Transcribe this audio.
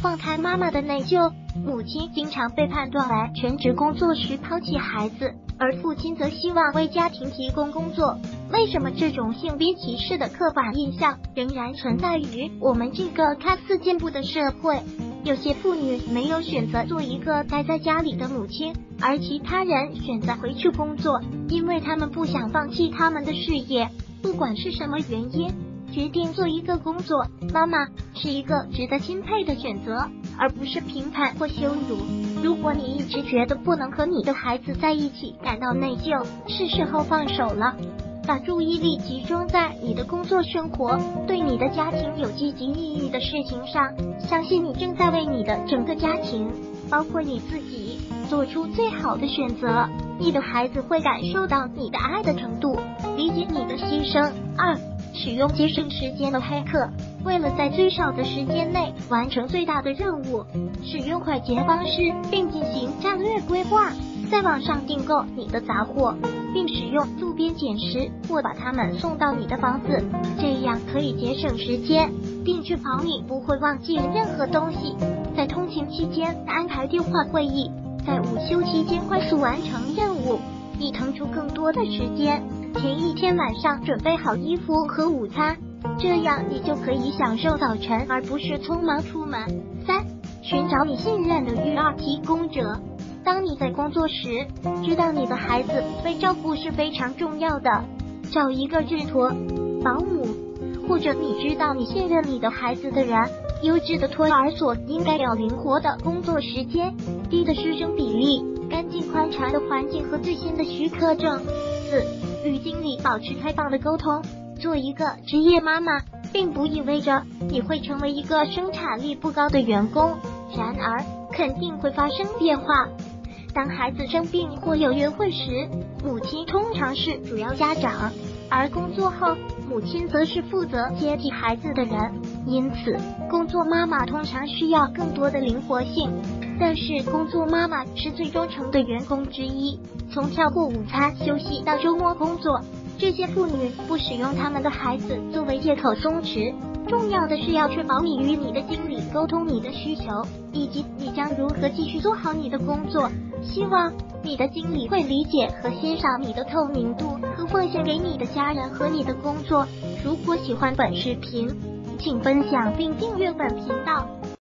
放开妈妈的内疚。母亲经常被判断为全职工作时抛弃孩子，而父亲则希望为家庭提供工作。为什么这种性别歧视的刻板印象仍然存在于我们这个看似进步的社会？有些妇女没有选择做一个待在家里的母亲，而其他人选择回去工作，因为他们不想放弃他们的事业。不管是什么原因，决定做一个工作，妈妈是一个值得钦佩的选择，而不是评判或羞辱。如果你一直觉得不能和你的孩子在一起感到内疚，是时候放手了，把注意力集中在你的工作生活，对你的家庭有积极意义的事情上。相信你正在为你的整个家庭，包括你自己，做出最好的选择。你的孩子会感受到你的爱的程度，理解你的牺牲。2. 使用节省时间的黑客。为了在最少的时间内完成最大的任务，使用快捷方式并进行战略规划。在网上订购你的杂货，并使用路边捡拾或把它们送到你的房子，这样可以节省时间，并确保你不会忘记任何东西。在通勤期间安排电话会议，在午休期间快速完成任务，以腾出更多的时间。前一天晚上准备好衣服和午餐，这样你就可以享受早晨，而不是匆忙出门。3. 寻找你信任的育儿提供者。当你在工作时，知道你的孩子被照顾是非常重要的，找一个日托、保姆，或者你知道你信任你的孩子的人。优质的托儿所应该有灵活的工作时间、低的师生比例、干净宽敞的环境和最新的许可证。4. 与经理保持开放的沟通。做一个职业妈妈，并不意味着你会成为一个生产力不高的员工，然而肯定会发生变化。当孩子生病或有约会时，母亲通常是主要家长，而工作后，母亲则是负责接替孩子的人。因此，工作妈妈通常需要更多的灵活性，但是工作妈妈是最忠诚的员工之一。从跳过午餐休息到周末工作，这些妇女不使用他们的孩子作为借口松弛。重要的是要确保你与你的经理沟通你的需求，以及你将如何继续做好你的工作。希望你的经理会理解和欣赏你的透明度和奉献给你的家人和你的工作。如果喜欢本视频，请分享并订阅本频道。